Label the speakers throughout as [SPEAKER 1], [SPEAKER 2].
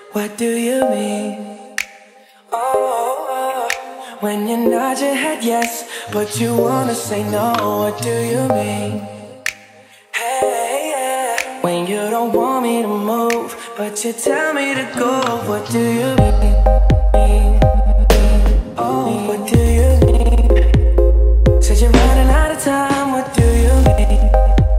[SPEAKER 1] What do you mean? Oh, when you nod your head yes, but you wanna say no. What do you mean? Hey, yeah. When you don't want me to move, but you tell me to go. What do you mean? Oh, what do you mean? Said you're running out of time. What do you mean?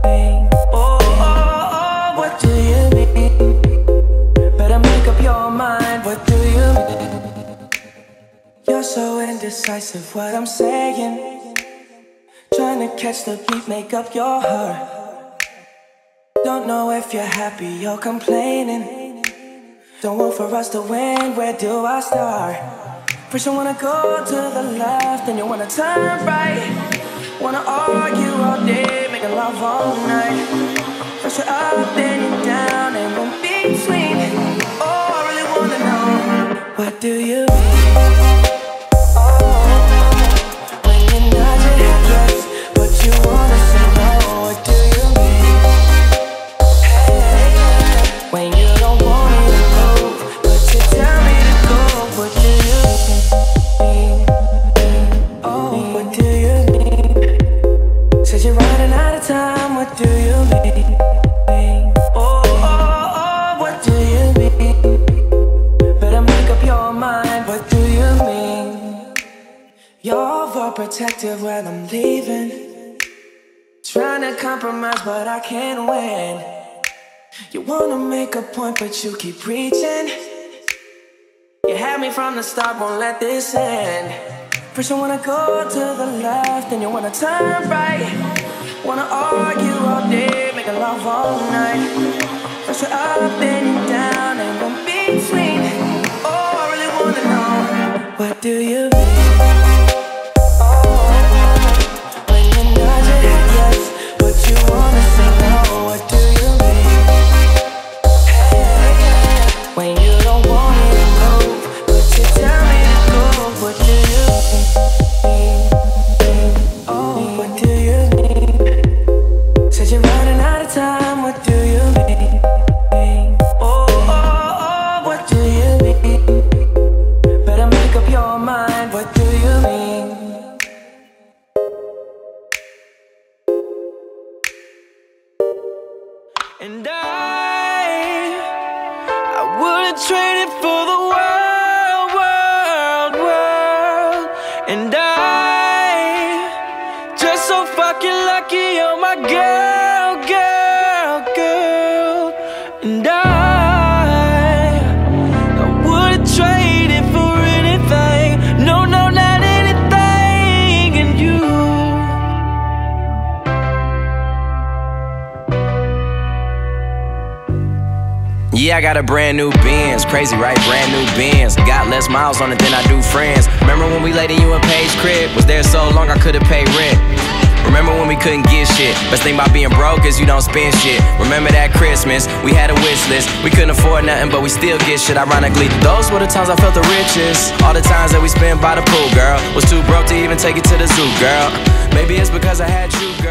[SPEAKER 1] Oh, what do you mean? Better make up your mind. What do you mean? You're so indecisive, what I'm saying. Trying to catch the beat, make up your heart. Don't know if you're happy or complaining. Don't want for us to win, where do I start? First you wanna go to the left, then you wanna turn right. Wanna argue all day, making love all night. First you're up, then you're down, and in between. Oh, I really wanna know, what do you mean? When you nod your head yes, but you wanna say no. What do you mean? Hey, when you don't want me to move, but you tell me to go. What do you mean? Oh, what do you mean? Said you're running out of time. What do you mean? Oh, what do you mean? Better make up your mind. What do you mean? You're overprotective when I'm leaving. Trying to compromise, but I can't win. You wanna make a point, but you keep preaching. You had me from the start, won't let this end. First you wanna go to the left, then you wanna turn right. Wanna argue all day, make love all night. First you're up, then you're down, and in between. Oh, I really wanna know, what do you mean? When you nod your head yes, but you wanna say no. What do you mean? Hey, when you don't want me to move, but you tell me to go. What do you mean? Oh, what do you mean? Said you're running out of time. What do you mean? Oh, what do you mean? Better make up your mind. What do you mean? And I wouldn't trade it for the world. And I just so fucking lucky you're my girl. And I wouldn't trade it for anything. No, not anything. And you.
[SPEAKER 2] Yeah, I got a brand new Benz, crazy right, brand new Benz. Got less miles on it than I do friends. Remember when we laid in you and Paige crib? Was there so long I could've paid rent. Remember when we couldn't get shit? Best thing about being broke is you don't spend shit. Remember that Christmas, we had a wish list. We couldn't afford nothing, but we still get shit. Ironically, those were the times I felt the richest. All the times that we spent by the pool, girl. Was too broke to even take it to the zoo, girl. Maybe it's because I had you, girl.